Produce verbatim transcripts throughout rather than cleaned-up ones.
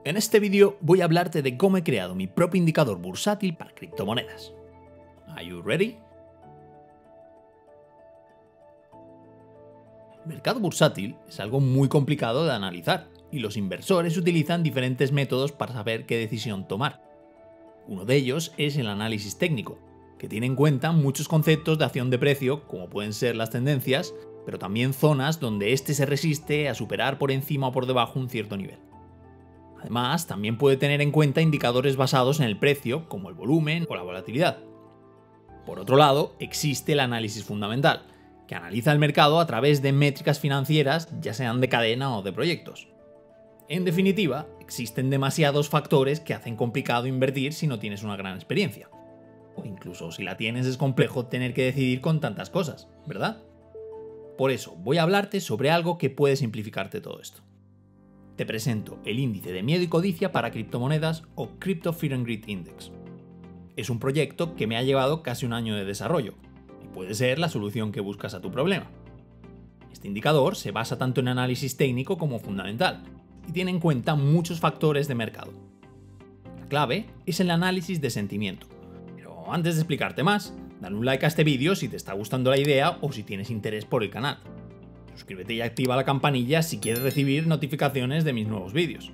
En este vídeo voy a hablarte de cómo he creado mi propio indicador bursátil para criptomonedas. Are you ready? El mercado bursátil es algo muy complicado de analizar y los inversores utilizan diferentes métodos para saber qué decisión tomar. Uno de ellos es el análisis técnico, que tiene en cuenta muchos conceptos de acción de precio, como pueden ser las tendencias, pero también zonas donde éste se resiste a superar por encima o por debajo un cierto nivel. Además, también puede tener en cuenta indicadores basados en el precio, como el volumen o la volatilidad. Por otro lado, existe el análisis fundamental, que analiza el mercado a través de métricas financieras, ya sean de cadena o de proyectos. En definitiva, existen demasiados factores que hacen complicado invertir si no tienes una gran experiencia. O incluso si la tienes es complejo tener que decidir con tantas cosas, ¿verdad? Por eso voy a hablarte sobre algo que puede simplificarte todo esto. Te presento el índice de miedo y codicia para criptomonedas o Crypto Fear and Greed Index. Es un proyecto que me ha llevado casi un año de desarrollo y puede ser la solución que buscas a tu problema. Este indicador se basa tanto en análisis técnico como fundamental y tiene en cuenta muchos factores de mercado. La clave es el análisis de sentimiento. Pero antes de explicarte más, dale un like a este vídeo si te está gustando la idea o si tienes interés por el canal. Suscríbete y activa la campanilla si quieres recibir notificaciones de mis nuevos vídeos.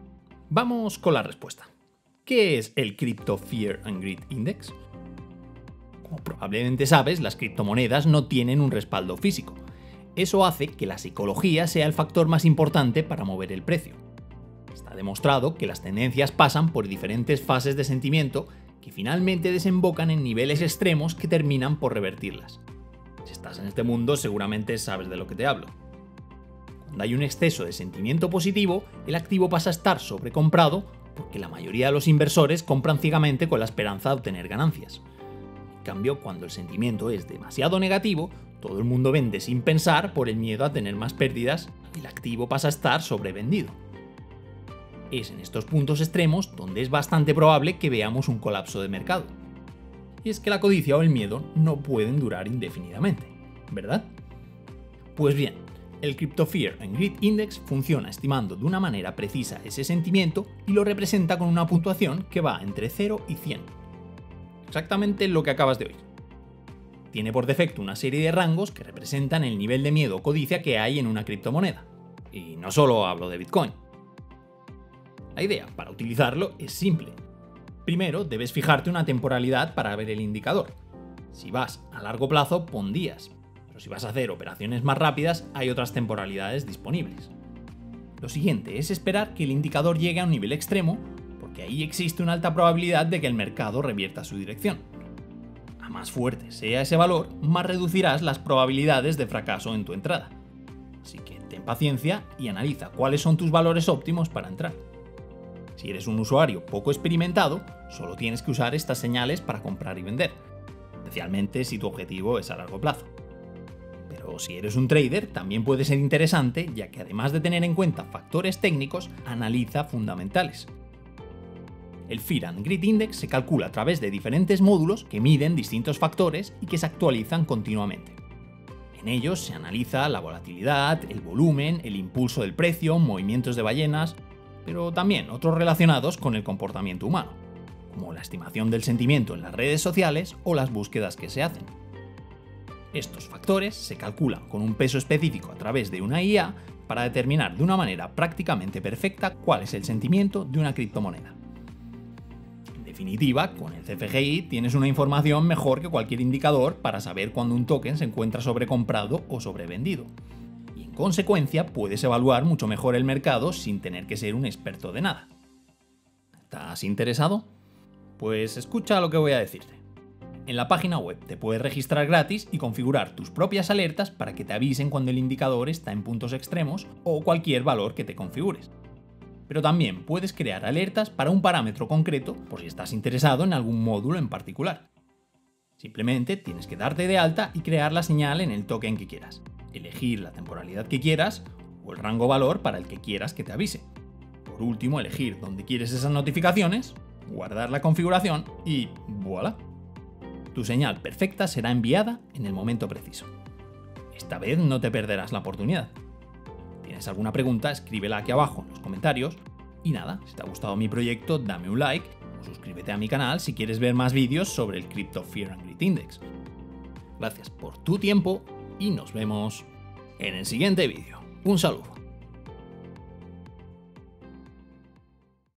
Vamos con la respuesta. ¿Qué es el Crypto Fear and Greed Index? Como probablemente sabes, las criptomonedas no tienen un respaldo físico. Eso hace que la psicología sea el factor más importante para mover el precio. Está demostrado que las tendencias pasan por diferentes fases de sentimiento que finalmente desembocan en niveles extremos que terminan por revertirlas. Si estás en este mundo, seguramente sabes de lo que te hablo. Cuando hay un exceso de sentimiento positivo, el activo pasa a estar sobrecomprado porque la mayoría de los inversores compran ciegamente con la esperanza de obtener ganancias. En cambio, cuando el sentimiento es demasiado negativo, todo el mundo vende sin pensar por el miedo a tener más pérdidas y el activo pasa a estar sobrevendido. Es en estos puntos extremos donde es bastante probable que veamos un colapso de mercado. Y es que la codicia o el miedo no pueden durar indefinidamente, ¿verdad? Pues bien, el Crypto Fear and Greed Index funciona estimando de una manera precisa ese sentimiento y lo representa con una puntuación que va entre cero y cien. Exactamente lo que acabas de oír. Tiene por defecto una serie de rangos que representan el nivel de miedo o codicia que hay en una criptomoneda. Y no solo hablo de Bitcoin. La idea para utilizarlo es simple. Primero, debes fijarte una temporalidad para ver el indicador. Si vas a largo plazo, pon días, pero si vas a hacer operaciones más rápidas, hay otras temporalidades disponibles. Lo siguiente es esperar que el indicador llegue a un nivel extremo, porque ahí existe una alta probabilidad de que el mercado revierta su dirección. A más fuerte sea ese valor, más reducirás las probabilidades de fracaso en tu entrada. Así que ten paciencia y analiza cuáles son tus valores óptimos para entrar. Si eres un usuario poco experimentado, solo tienes que usar estas señales para comprar y vender, especialmente si tu objetivo es a largo plazo. Pero si eres un trader, también puede ser interesante, ya que además de tener en cuenta factores técnicos, analiza fundamentales. El Fear and Greed Index se calcula a través de diferentes módulos que miden distintos factores y que se actualizan continuamente. En ellos se analiza la volatilidad, el volumen, el impulso del precio, movimientos de ballenas, pero también otros relacionados con el comportamiento humano, como la estimación del sentimiento en las redes sociales o las búsquedas que se hacen. Estos factores se calculan con un peso específico a través de una I A para determinar de una manera prácticamente perfecta cuál es el sentimiento de una criptomoneda. En definitiva, con el C F G I tienes una información mejor que cualquier indicador para saber cuándo un token se encuentra sobrecomprado o sobrevendido. En consecuencia, puedes evaluar mucho mejor el mercado sin tener que ser un experto de nada. ¿Estás interesado? Pues escucha lo que voy a decirte. En la página web te puedes registrar gratis y configurar tus propias alertas para que te avisen cuando el indicador está en puntos extremos o cualquier valor que te configures. Pero también puedes crear alertas para un parámetro concreto por si estás interesado en algún módulo en particular. Simplemente tienes que darte de alta y crear la señal en el token que quieras, elegir la temporalidad que quieras o el rango valor para el que quieras que te avise. Por último, elegir dónde quieres esas notificaciones, guardar la configuración y ¡voilà! Tu señal perfecta será enviada en el momento preciso. Esta vez no te perderás la oportunidad. ¿Tienes alguna pregunta? Escríbela aquí abajo en los comentarios Y nada, si te ha gustado mi proyecto, dame un like o suscríbete a mi canal si quieres ver más vídeos sobre el Crypto Fear and Greed Index. Gracias por tu tiempo y nos vemos en el siguiente vídeo. Un saludo.